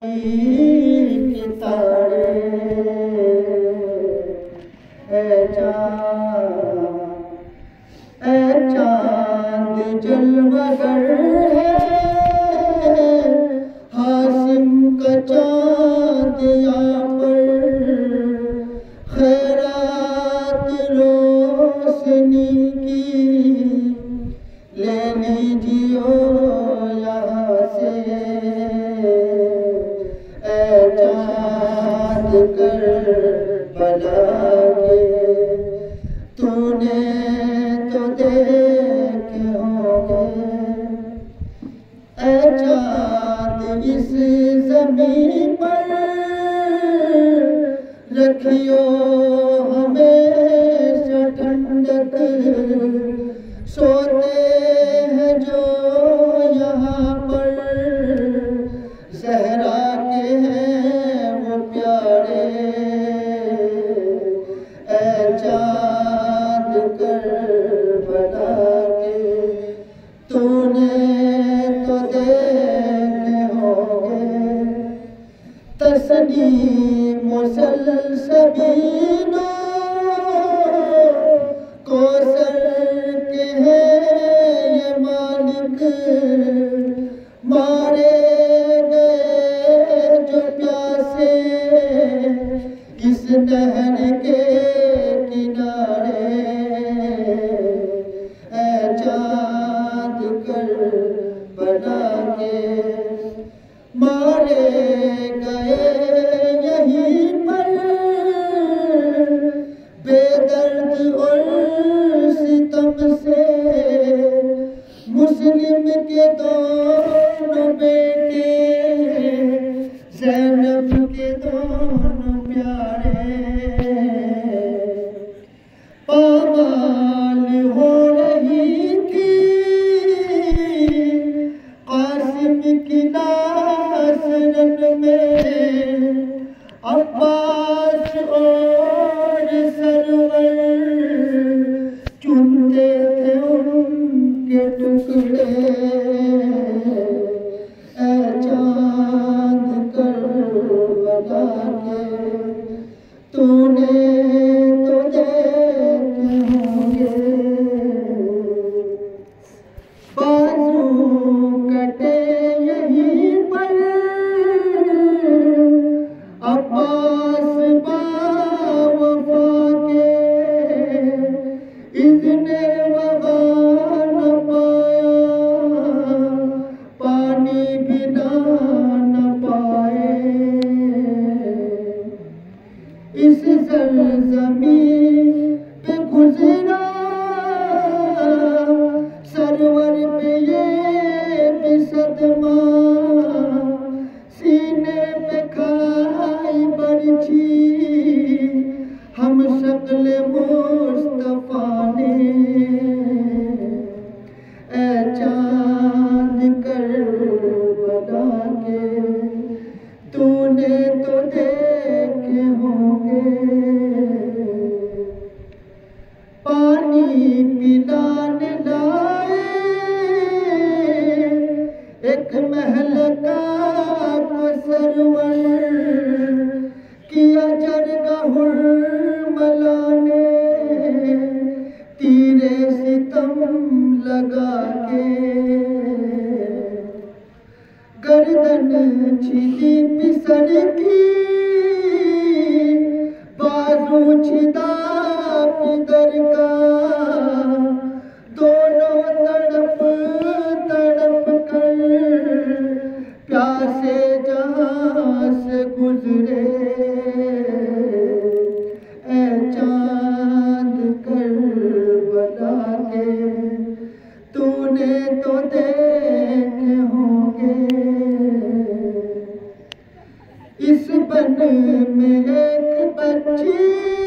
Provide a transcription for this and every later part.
के तारे चांद जलवागर है हासिम का चांद यहाँ पर खैरात रोशनी की ले लीजियो यहाँ से चांद कर बला के तूने तो देखे होंगे चांद इस ज़मीन पर रखियो हमेशा ठंडक सोते हैं जो यहाँ पर सहरा के हैं वो प्यारे चांद कर बना के तूने तो देखे होंगे तस्नीम मुसलसबीनो कौसर के हैं ये मालिक मारे गए जो प्यासे इस नहर के किनारे चांद कर बना के मारे गए यहीं पर बेदर्द और सितम से मुस्लिम के दोनों बेटे ज़ैनब के दोनों प्यारे पामाल हो रही थी कासिम की नासरन में अब्बास और सरवर चुनते थे उनके टुकड़े चांद कर बना के तूने तो देखे होंगे बाजू कटे यहीं पर अब्बास बावफा के इज़्ने वफ़ा न पाया पानी भी न पाए इस ज़मीन पे गुज़रा सरवर पे ये भी सदमा सीने पे खाई बरछी हम शक्ल मुस्तफा ने चांद कर बना के तूने तो देखे होंगे पानी पिलाने लाए एक महल का को सरवर किया जरगा मलाने तीरे सितम लगा के गर्दन छिली पिसर की बाजू छिदा पिदर का दोनों तड़प तड़प कर प्यासे जहां से गुजरे चांद कर बना के तूने तो देखे होंगे इस बन में एक बच्ची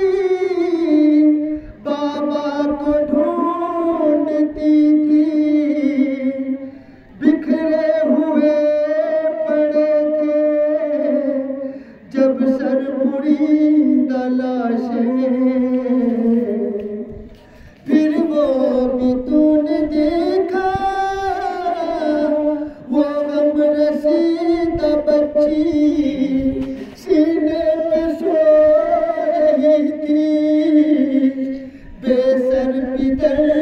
बाबा को ढूंढती थी बिखरे हुए पड़े थे जब सरपुरी तलाशे फिर वो भी तूने देखा वो गम रसीदा बच्ची सीने में सो रही थी, बेसर पिदर